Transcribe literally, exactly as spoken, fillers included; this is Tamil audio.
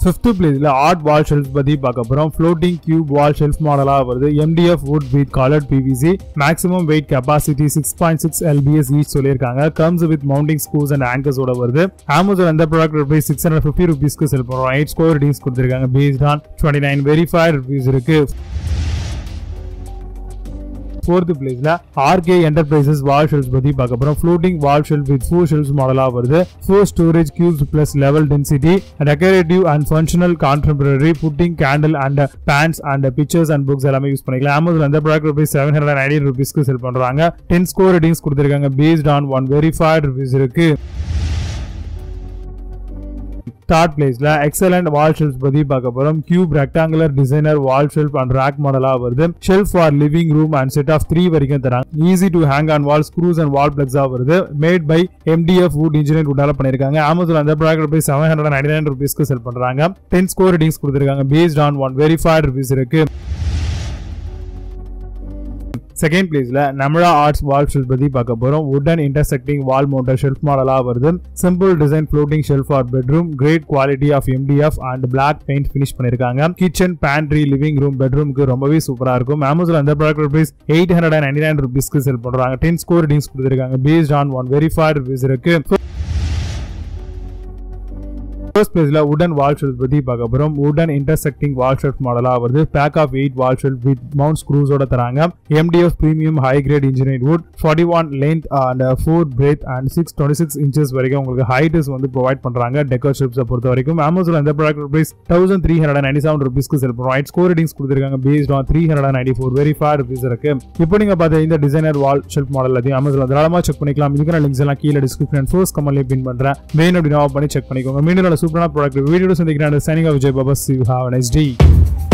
Fifth place la art wall shelf பத்தி பார்க்க போறோம். Floating cube wall shelf மாடலா வருது. M D F wood with colored P V C. Maximum weight capacity six point six L B S each சொல்லிருக்காங்க. Comes with mounting screws and anchors ஓட வருது. Amazon அந்த product price six hundred fifty rupees க்கு செல் பண்றோம். eight score ratings கொடுத்திருக்காங்க. Based on twenty-nine verified reviews இருக்கு. Fourth place la R K Enterprises wall shelves பத்தி பார்க்க போறோம். Floating wall shelf with four shelves மாடலா வருது. Four storage cubes plus level density, decorative and functional contemporary, putting candle and pans and pictures and books எல்லாமே யூஸ் பண்ணிக்கலாம். Amazon அந்த product price seven hundred ninety rupees க்கு செல் பண்றாங்க. ten score ratings கொடுத்திருக்காங்க. Based on one verified reviews இருக்கு. Third place la excellent wall shelves பத்தி பார்க்க போறோம். Cube rectangular designer wall shelf and rack மாடலா வருது. Shelf for living room and set of three வரைக்கும் தராங்க. Easy to hang on wall screws and wall plugs ஆ வருது. Made by M D F wood engineered wood-ஆல பண்ணிருக்காங்க. Amazon அந்த product price seven hundred ninety-nine rupees க்கு செல் பண்றாங்க. ten score ratings கொடுத்திருக்காங்க. Based on one verified reviews இருக்கு. Second place la Namra Arts wall shelf பத்தி பார்க்க போறோம். Wooden intersecting wall mounted shelf மாடலா வருது. Simple design floating shelf for bedroom, great quality of M D F and black paint finish பண்ணிருக்காங்க. Kitchen, pantry, living room, bedroom க்கு ரொம்பவே சூப்பரா இருக்கும். Amazon அந்த product price eight hundred ninety-nine rupees க்கு செல் பண்றாங்க. ten score ratings கொடுத்திருக்காங்க. Based on one verified reviews இருக்கு. First place la wooden wall shelf பத்தி பார்க்க போறோம். Wooden intersecting wall shelf மாடலா வருது. Pack of eight wall shelf with mount screws ஓட தராங்க. M D F premium high grade engineered wood, forty-one length and four breadth and six twenty-six inches வரைக்கும் உங்களுக்கு height வந்து ப்ரொவைட் பண்றாங்க. Decor shelves பொறுத்த வரைக்கும் Amazon அந்த product price thirteen ninety-seven rupees க்கு செல் பண்றோம். score ratings கொடுத்திருக்காங்க. Based on three ninety-four verified reviews இருக்கு. இப்போ நீங்க பார்த்த இந்த டிசைனர் வால் ஷெல்ஃப் மாடல் எல்லாத்தையும் Amazon தாராளமா செக் பண்ணிக்கலாம். இதுக்கான லிங்க்ஸ் எல்லாம் கீழ டிஸ்கிரிப்ஷன் அண்ட் ஃபர்ஸ்ட் கமெண்ட்ல பின் பண்றேன். வேணும் அப்படினா பண்ணி செக் பண்ணிக்கோங்க. மீண்டும் சூப்பரான ப்ராடக்ட் வீடியோஸ் சந்திக்கிறேன். Signing off, Vijay Baba. See you. Have a nice day.